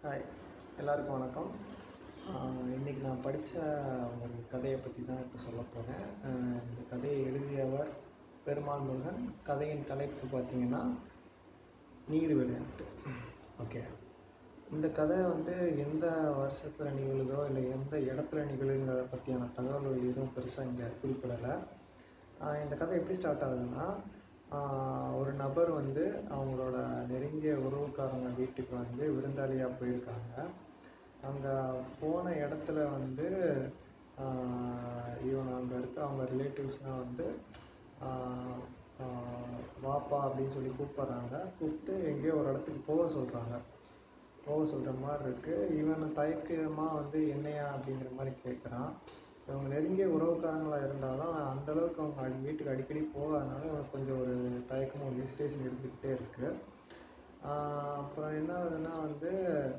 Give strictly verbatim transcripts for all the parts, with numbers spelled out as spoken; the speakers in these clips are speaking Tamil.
ஹாய், எல்லாருக்கும் வணக்கம். இன்றைக்கி நான் படித்த ஒரு கதையை பற்றி தான் இப்போ சொல்ல போகிறேன். இந்த கதையை எழுதியவர் பெருமாள் முருகன். கதையின் தலைப்பு பார்த்திங்கன்னா நீர் விளையாட்டு. ஓகே, இந்த கதை வந்து எந்த வருஷத்தில் நிகழுதோ இல்லை எந்த இடத்துல நிகழுங்கிறத பற்றியான தகவல்கள் எதுவும் பெருசாக இங்கே குறிப்பிடலை. இந்த கதை எப்படி ஸ்டார்ட் ஆகுதுன்னா, ஒரு நபர் வந்து அவங்களோட நெருங்கிய உறவுக்காரங்க வீட்டுக்கு வந்து விருந்தாளியாக போயிருக்காங்க. அங்கே போன இடத்துல வந்து இவங்க அங்கே இருக்க அவங்க ரிலேட்டிவ்ஸ்லாம் வந்து வாப்பா அப்படின்னு சொல்லி கூப்பிட்றாங்க. கூப்பிட்டு எங்கேயோ ஒரு இடத்துக்கு போக சொல்கிறாங்க. போக சொல்கிற மாதிரி இருக்குது. இவன் தயக்கமாக வந்து என்னையா அப்படிங்கிற மாதிரி கேட்குறான். இவங்க நெருங்கிய உறவுக்காரங்களாக இருந்தாலும் அந்தளவுக்கு அவங்க அடி வீட்டுக்கு அடிக்கடி போகாதனால இவனுக்கு கொஞ்சம் ஒரு தயக்கமும் ஒரு ஹெசிடேஷன் இருந்துக்கிட்டே இருக்குது. அப்புறம் என்ன ஆகுதுன்னா வந்து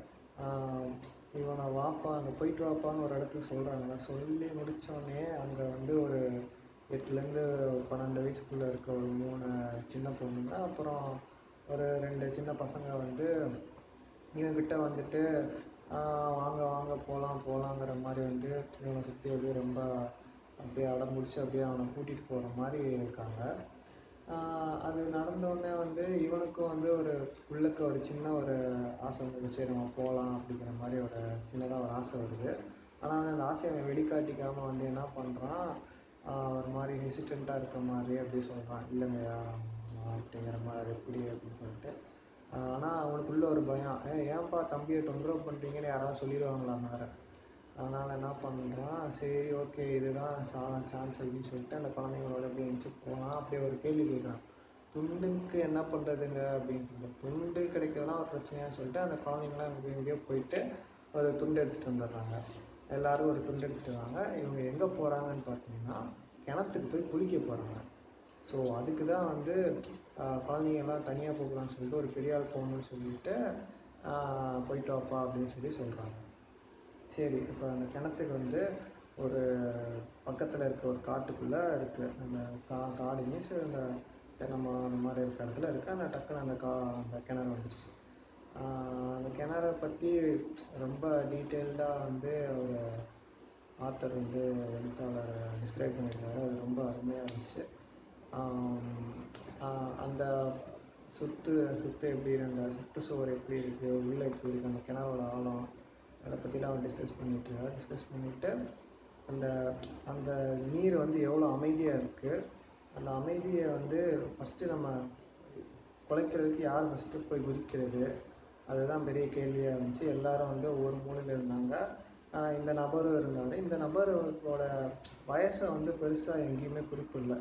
இவனை வாப்பா அங்கே போயிட்டு வாப்பான்னு ஒரு இடத்துக்கு சொல்கிறாங்க. சொல்லி முடித்தோடனே அங்கே வந்து ஒரு எட்டுலேருந்து பன்னெண்டு வயசுக்குள்ளே இருக்க ஒரு மூணு சின்ன பொண்ணுங்க, அப்புறம் ஒரு ரெண்டு சின்ன பசங்க வந்து இவன்கிட்ட வந்துட்டு வாங்க வாங்க போகலாம் போகலாங்கிற மாதிரி வந்து இவனை சுற்றி அப்படியே ரொம்ப அப்படியே அடம் பிடிச்சி அப்படியே அவனை கூட்டிகிட்டு போகிற மாதிரி இருக்காங்க. அது நடந்தோடனே வந்து இவனுக்கும் வந்து ஒரு உள்ளுக்கு ஒரு சின்ன ஒரு ஆசை வந்து சரி நம்ம போகலாம் அப்படிங்கிற மாதிரி ஒரு சின்னதாக ஒரு ஆசை வருது. ஆனால் அந்த ஆசையை அவன் வெளிக்காட்டிக்காமல் வந்து என்ன பண்ணுறான், ஒரு மாதிரி ஹெசிடெண்ட்டாக இருக்க மாதிரி அப்படி சொல்கிறான். இல்லைங்கய்யா அப்படிங்கிற மாதிரி எப்படி அப்படின்னு சொல்லிட்டு. ஆனால் அவனுக்குள்ளே ஒரு பயம், ஏன் ஏன்பா தம்பியை தொந்தரவு பண்ணுறீங்கன்னு யாராவது சொல்லிடுவாங்களாம் வேறு. அதனால் என்ன பண்ணுறான், சரி ஓகே இதுதான் சா சான்ஸ் அப்படின்னு சொல்லிட்டு அந்த குழந்தைங்களோட அப்படியே எழுந்துச்சி போனால் அப்படியே ஒரு கேள்வி கேட்குறான், துண்டுக்கு என்ன பண்ணுறதுங்க அப்படின்னு சொல்லிட்டு. துண்டு கிடைக்கிறதுலாம் ஒரு பிரச்சனையான்னு சொல்லிட்டு அந்த குழந்தைங்களாம் அங்கே எங்கேயோ போயிட்டு ஒரு துண்டு எடுத்துகிட்டு வந்துடுறாங்க. எல்லோரும் ஒரு துண்டு எடுத்துகிட்டு வராங்க. இவங்க எங்கே போகிறாங்கன்னு பார்த்தீங்கன்னா கிணத்துக்கு போய் குளிக்க போகிறாங்க. ஸோ அதுக்கு தான் வந்து குழந்தைங்கள்லாம் தனியாக போகலான்னு சொல்லிட்டு ஒரு பெரிய ஆள் போகணுன்னு சொல்லிட்டு போயிட்டு வாப்பா அப்படின்னு சொல்லி சொல்கிறாங்க. சரி, இப்போ அந்த கிணத்துக்கு வந்து ஒரு பக்கத்தில் இருக்க ஒரு காட்டுக்குள்ளே இருக்குது. அந்த கா காடு மீன்ஸ் அந்த நம்ம அந்த மாதிரி இருக்கிற இடத்துல இருக்குது. அந்த டக்குன்னு அந்த கா அந்த கிணறு வந்துடுச்சு. அந்த கிணறை பற்றி ரொம்ப டீட்டெயில்டாக வந்து ஒரு ஆத்தர் வந்து எழுத்தாளர் டிஸ்கிரைப் பண்ணியிருக்காரு. அது ரொம்ப அருமையாக இருந்துச்சு. அந்த சுற்று சுற்று எப்படி அந்த சுற்றுச்சுவர் எப்படி இருக்குது, உள்ளே எப்படி இருக்குது, அந்த கிணறோட ஆழம், அதை பற்றிலாம் அவர் டிஸ்கஸ் பண்ணிட்டுருக்கார். டிஸ்கஸ் பண்ணிவிட்டு அந்த அந்த நீர் வந்து எவ்வளோ அமைதியாக இருக்குது, அந்த அமைதியை வந்து ஃபஸ்ட்டு நம்ம குலைக்கிறதுக்கு யார் ஃபஸ்ட்டு போய் குதிக்கிறது, அதுதான் பெரிய கேள்வியாக இருந்துச்சு. எல்லோரும் வந்து ஒவ்வொரு மூலையில் இருந்தாங்க. இந்த நபரும் இருந்தார். இந்த நபரோட வயசை வந்து பெருசாக எங்கேயுமே குறிப்பிடல.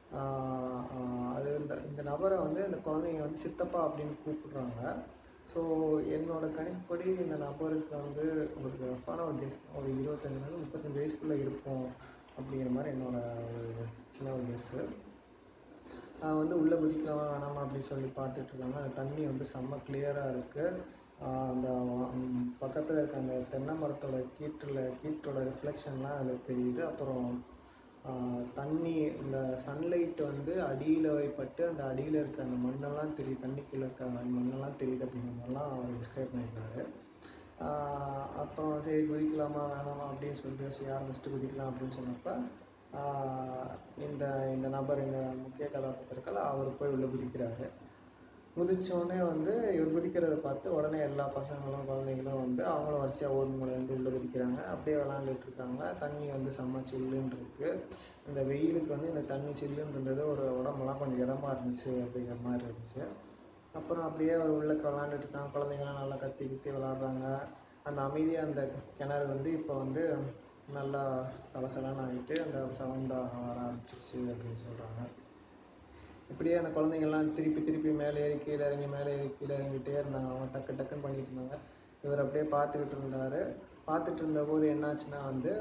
அது இந்த இந்த நபரை வந்து இந்த குழந்தைங்க வந்து சித்தப்பா அப்படின்னு கூப்பிடுறாங்க. ஸோ என்னோடய கணிப்படி இந்த நபருக்கு வந்து ஒரு ரஃபான ஒரு கெஸ் ஒரு இருபத்தஞ்சிலேருந்து முப்பத்தஞ்சு வயசுக்குள்ளே இருக்கும் அப்படிங்கிற மாதிரி என்னோடய ஒரு சின்ன ஒரு கெஸ்ஸு. வந்து உள்ளே குதிக்கலாமா வேணாமா அப்படின்னு சொல்லி பார்த்துட்ருக்காங்க. அந்த தண்ணி வந்து செம்ம கிளியராக இருக்குது. அந்த பக்கத்தில் இருக்க அந்த தென்னை மரத்தோட கீற்றில் கீற்றோட ரிஃப்ளெக்ஷன்லாம் அதில் தெரியுது. அப்புறம் தண்ணி இந்த சன்லைட் வந்து அடியில் பட்டு அந்த அடியில் இருக்க அந்த மண்ணெல்லாம் தெரியுது, தண்ணிக்குள்ளே இருக்க மண்ணெல்லாம் தெரியுது அப்படிங்கிற மாதிரிலாம் அவர் டிஸ்கிரைப் பண்ணியிருக்காரு. அப்புறம் சரி குதிக்கலாமா வேணாமா அப்படின்னு சொல்லிட்டு யார் ஃபஸ்ட்டு குதிக்கலாம் அப்படின்னு சொன்னப்போ இந்த இந்த நபர் இந்த முக்கிய கதாபாத்திரத்தில் அவர் போய் உள்ளே குதிக்கிறாரு. குதித்தோடனே வந்து இவர் குதிக்கிறத பார்த்து உடனே எல்லா பசங்களும் குழந்தைங்களும் வந்து அவங்களும் வரிசையாக ஓடி மூலையிலேருந்து உள்ளே குதிக்கிறாங்க. அப்படியே விளாண்டுட்ருக்காங்க. தண்ணி வந்து செம்ம சில்லுன்னு இருக்குது. இந்த வெயிலுக்கு வந்து இந்த தண்ணி சில்லுன்னு இருந்தது, ஒரு உடம்புலாம் கொஞ்சம் இதமாக இருந்துச்சு அப்படிங்கிற மாதிரி இருந்துச்சு. அப்புறம் அப்படியே அவர் உள்ளே விளாண்டுட்டு இருக்காங்க. குழந்தைங்களாம் நல்லா கத்தி கத்தி விளாட்றாங்க. அந்த அமைதியாக அந்த கிணறு வந்து இப்போ வந்து நல்லா சலசலன்னு ஆகிட்டு அந்த சவுண்டாக வர ஆரம்பிச்சிருச்சு அப்படின்னு சொல்கிறாங்க. இப்படியே அந்த குழந்தைங்கள்லாம் திருப்பி திருப்பி மேலே ஏறி கீழே இறங்கி மேலே ஏறி கீழே இறங்கிட்டே இருந்தாங்க. அவங்க டக்கு டக்குன்னு பண்ணிகிட்டு இருந்தாங்க. இவர் அப்படியே பார்த்துக்கிட்டு இருந்தார். பார்த்துட்டு இருந்தபோது என்னாச்சுன்னா வந்து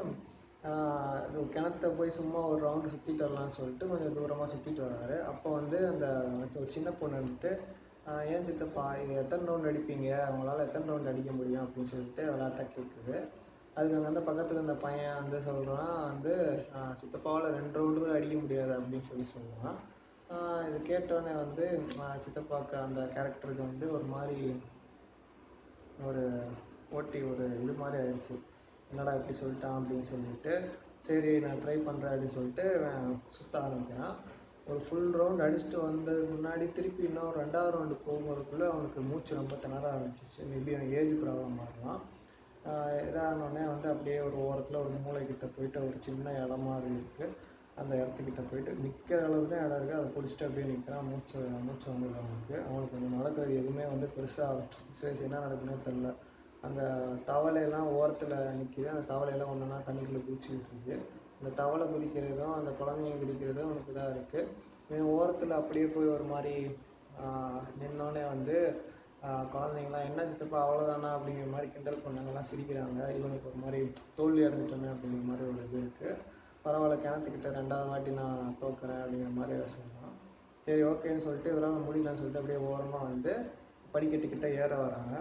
கிணத்த போய் சும்மா ஒரு ரவுண்டு சுற்றிட்டு வரலான்னு சொல்லிட்டு கொஞ்சம் தூரமாக சுற்றிட்டு வர்றாரு. அப்போ வந்து அந்த ஒரு சின்ன பொண்ணு வந்துட்டு ஏன் சித்தப்பா இது எத்தனை ரவுண்டு அடிப்பீங்க, அவங்களால எத்தனை ரவுண்டு அடிக்க முடியும் அப்படின்னு சொல்லிட்டு விளையாட்டா கேட்குது. அதுக்கு அங்கே வந்து பக்கத்தில் இருந்த பையன் வந்து சொல்கிறான் வந்து சித்தப்பாவால் ரெண்டு ரவுண்டு கூட அடிக்க முடியாது அப்படின்னு சொல்லி சொல்கிறான். இது கேட்டோடனே வந்து சித்தப்பாக்கு அந்த கேரக்டருக்கு வந்து ஒரு மாதிரி ஒரு ஓட்டி ஒரு இது மாதிரி ஆயிடுச்சு. என்னடா இப்படி சொல்லிட்டான் அப்படின்னு சொல்லிட்டு, சரி நான் ட்ரை பண்ணுறேன் அப்படின்னு சொல்லிட்டு சுற்ற ஆரம்பிக்கிறான். ஒரு ஃபுல் ரவுண்ட் அடிச்சுட்டு வந்ததுக்கு முன்னாடி திருப்பி இன்னும் ரெண்டாவது ரவுண்டு போகிறதுக்குள்ளே அவனுக்கு மூச்சு ரொம்ப திணற ஆரம்பிச்சிச்சு. மேபி அவன் ஏஜ் ப்ராப்ளம் ஆகலாம். இதானோடனே வந்து அப்படியே ஒரு ஓரத்தில் ஒரு மூளைக்கிட்ட போயிட்டு ஒரு சின்ன இடமா இருக்குது, அந்த இடத்துக்கிட்ட போயிட்டு நிற்கிற அளவுக்கு தான் இடம் இருக்குது, அதை பிடிச்சிட்டு அப்படியே நிற்கிறான். மூச்சு மூச்சு வந்தது அவனுக்கு. அவனுக்கு கொஞ்சம் நடக்கிறது எதுவுமே வந்து பெருசாக சரி என்ன நடக்குதுன்னே தெரில. அந்த தவளையெல்லாம் ஓரத்தில் நிற்கிது, அந்த தவளையெல்லாம் ஒன்றுனா தண்ணிக்குள்ளே குதிச்சுக்கிட்டு இருக்குது. அந்த தவளை குதிக்கிறதும் அந்த குழந்தைங்க குதிக்கிறதும் அவனுக்கு இதாக இருக்குது. இவன் ஓரத்தில் அப்படியே போய் ஒரு மாதிரி நின்னோடனே வந்து குழந்தைங்களாம் என்ன சித்தப்பா அவ்வளோதானா அப்படிங்கிற மாதிரி கிண்டல் பண்ணாங்கலாம், சிரிக்கிறாங்க. இவனுக்கு ஒரு மாதிரி தோல்வி அடைஞ்சிட்டோமே அப்படிங்கிற மாதிரி ஒரு இது இருக்குது. பரவாயில்ல, கிணத்துக்கிட்ட ரெண்டாவது வாட்டி நான் தோக்குறேன் அப்படிங்கிற மாதிரி சொன்னான். சரி ஓகேன்னு சொல்லிட்டு இவரால் முடியலன்னு சொல்லிட்டு அப்படியே ஓரமாக வந்து படிக்கட்டுக்கிட்ட ஏற வராங்க.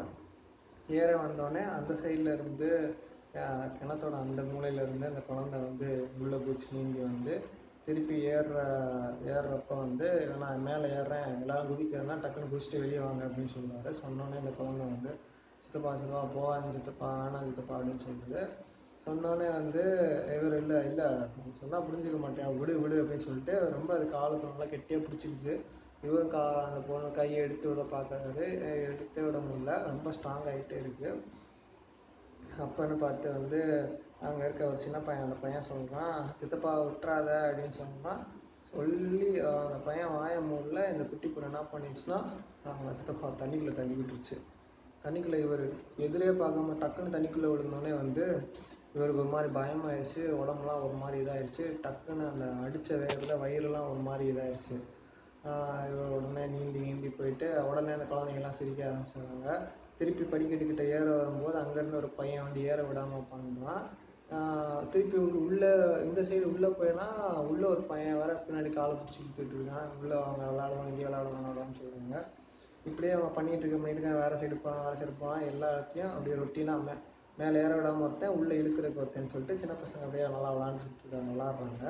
ஏற வந்தோடனே அந்த சைடில் இருந்து கிணத்தோட அந்த மூலையிலேருந்து அந்த குழந்தை வந்து உள்ளே பூச்சி நீங்கி வந்து திருப்பி ஏறுற ஏறுறப்ப வந்து நான் மேலே ஏறுறேன், எல்லோரும் குதிக்கிறதுனா டக்குன்னு குதிச்சுட்டு வெளியே வாங்க அப்படின்னு சொல்லுவார். சொன்னோன்னே இந்த குழந்தை வந்து சித்தப்பா சித்தப்பா போகாதீங்க சித்தப்பா வேணாம் சித்தப்பா அப்படின்னு சொல்லுது. சொன்னோன்னே வந்து இவர் இல்லை இல்லை சொன்னால் புரிஞ்சுக்க மாட்டேன், விடு விடு அப்படின்னு சொல்லிட்டு ரொம்ப அது காலுக்கு நல்லா கெட்டியாக பிடிச்சிக்கிட்டு இவரும் கா அந்த பொண்ணு கையை எடுத்து விட பார்க்கறாரு. எடுத்து விட முடியல, ரொம்ப ஸ்ட்ராங் ஆகிட்டே இருக்குது. அப்போன்னு பார்த்து வந்து அங்கே இருக்க ஒரு சின்ன பையன், அந்த பையன் சொல்கிறான், சித்தப்பா விட்டுறாத அப்படின்னு சொன்னால் சொல்லி அந்த பையன் வாய மூடல. இந்த குட்டி பொண்ணு என்ன பண்ணிடுச்சுன்னா அவங்க சித்தப்பா தண்ணிக்குள்ளே தள்ளி விட்டுருச்சு. தண்ணிக்குள்ளே இவர் எதிரே பார்க்காம டக்குன்னு தண்ணிக்குள்ளே விழுந்தோடனே வந்து இவருக்கு ஒரு மாதிரி பயமாயிடுச்சு, உடம்புலாம் ஒரு மாதிரி இதாகிடுச்சு. டக்குன்னு அந்த அடித்த வேகத்தில் வயிறுலாம் ஒரு மாதிரி இதாகிடுச்சு. இவர் உடனே நீந்தி நீந்தி போயிட்டு உடனே அந்த குழந்தைங்கள்லாம் சிரிக்க ஆரம்பிச்சிடுறாங்க. திருப்பி படிக்கட்டுக்கிட்ட ஏற வரும்போது அங்கேருந்து ஒரு பையன் வந்து ஏற விடாமல் பண்ணுறான். திருப்பி உள்ளே இந்த சைடு உள்ளே போயினா உள்ளே ஒரு பையன் வேற பின்னாடி காலை பிடிச்சி கொடுத்துட்டு இருக்கான். உள்ளே அவங்க விளாடுவான், இங்கே விளாடுவான் விளாடுவான்னு சொல்கிறாங்க. இப்படியே அவன் பண்ணிகிட்டு இருக்க பண்ணிட்டு இருக்கான். வேறு சைடு போகிறான், வேறு சைடு போகிறான். எல்லா இடத்தையும் அப்படியே ரொட்டீனாக மே மேலே ஏற விடாமல் ஒருத்தன், உள்ளே இழுக்கிறதுக்கு ஒருத்தன்னு சொல்லிட்டு சின்ன பசங்க அப்படியே நல்லா விளாண்டுட்டு இருக்காங்க, விளாட்றாங்க.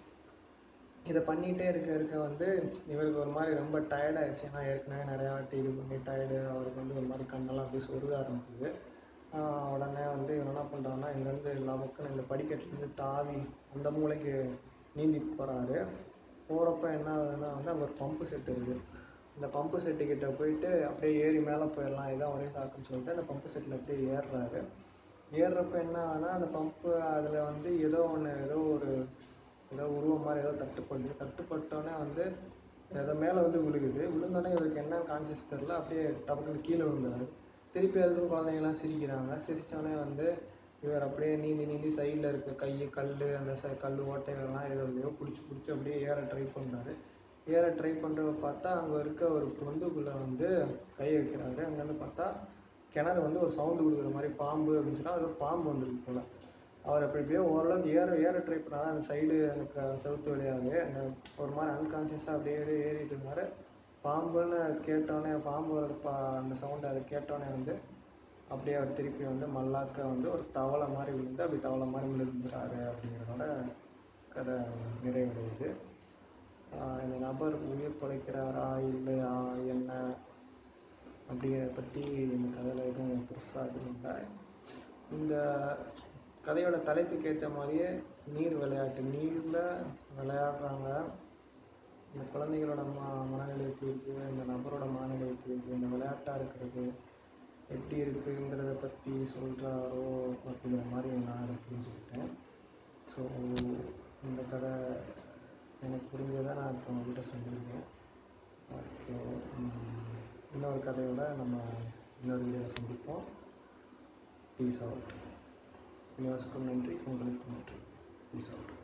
இதை பண்ணிகிட்டே இருக்க இருக்க வந்து இவருக்கு ஒரு மாதிரி ரொம்ப டயர்டாகிடுச்சு. ஏன்னா ஏற்கனவே நிறையா வாட்டி இது பண்ணி டயர்டு. அவருக்கு வந்து ஒரு மாதிரி கண்ணெல்லாம் அப்படியே சொருக ஆரம்பிக்குது. உடனே வந்து இவன் என்ன பண்ணுறான்னா இங்கேருந்து எல்லா பக்கம் இந்த படிக்கட்டுலேருந்து தாவி அந்த மூளைக்கு நீந்தி போகிறாரு. போகிறப்ப என்ன ஆகுதுன்னா வந்து அங்கே ஒரு பம்பு செட்டு இருக்குது. இந்த பம்பு செட்டுக்கிட்ட போயிட்டு அப்படியே ஏறி மேலே போயிடலாம், இதான் ஒரே சாக்குன்னு சொல்லிட்டு அந்த பம்பு செட்டில் அப்படியே ஏறுறாரு. ஏறுறப்ப என்ன ஆகுதுன்னா அந்த பம்பு அதில் வந்து ஏதோ ஒன்று ஏதோ ஒரு ஏதோ உருவம் மாதிரி ஏதோ தட்டுப்படுது. தட்டுப்பட்டோன்னே வந்து ஏதோ மேலே வந்து விழுகுது. விழுந்தோடனே இவருக்கு என்ன கான்சியஸ் தெரில, அப்படியே டப்புன்னு கீழே விழுந்துறாரு. திருப்பி அதுக்கும் குழந்தைங்கலாம் சிரிக்கிறாங்க. சிரித்தோடனே வந்து இவர் அப்படியே நீந்தி நீந்தி சைடில் இருக்க கை கல் அந்த ச கல் ஓட்டைகள்லாம் ஏதோ இல்லையோ பிடிச்சி பிடிச்சி அப்படியே ஏற ட்ரை பண்ணுறாரு. ஏற ட்ரை பண்ணுறத பார்த்தா அங்கே இருக்க ஒரு பொந்துக்குள்ளே வந்து கை வைக்கிறாரு. அங்கேருந்து பார்த்தா கிணறு வந்து ஒரு சவுண்டு கொடுக்குற மாதிரி பாம்பு அப்படின்னு சொன்னால் அது பாம்பு வந்துருக்கு போல். அவர் அப்படி இப்படியோ ஓரளவுக்கு ஏற ஏற ட்ரை பண்ணால் அந்த சைடு எனக்கு செவுத்து வழியாகவே அந்த ஒரு மாதிரி அன்கான்சியஸாக அப்படியே ஏறிட்டு இருந்தார். பாம்புன்னு கேட்டோடனே பாம்பு பா அந்த சவுண்டை அதை கேட்டோடனே வந்து அப்படியே அவர் திருப்பி வந்து மல்லாக்க வந்து ஒரு தவளை மாதிரி விழுந்து அப்படி தவளை மாதிரி விழுந்துறாரு அப்படிங்கிறதோட கதை நிறைவடையுது. இந்த நபர் உயிர் பிழைக்கிறாரா இல்லையா என்ன அப்படிங்கிறத பற்றி இந்த கதையில் எதுவும் பெருசாக இது இல்லை. இந்த கதையோட தலைப்புக்கு ஏற்ற மாதிரியே நீர் விளையாட்டு, நீரில் விளையாடுறாங்க. இந்த குழந்தைகளோட ம மனநிலை எப்படி இருக்குது, இந்த நபரோட மனநிலை எப்படி இருக்குது, இந்த விளையாட்டாக இருக்கிறது எப்படி இருக்குங்கிறத பற்றி சொல்கிறாரோ அப்படிங்கிற மாதிரி நான் அதை புரிஞ்சுக்கிட்டேன். ஸோ இந்த கதை எனக்கு புரிஞ்சதை நான் இப்போ உங்கள்கிட்ட சொல்லியிருக்கேன். ஓகே, இன்னொரு கதையோட நம்ம இன்னொரு வீடியோவில் சந்திப்போம். Peace out. யூனிவர்ஸுக்கும் நன்றி, உங்களுக்கும் நன்றி. Peace out.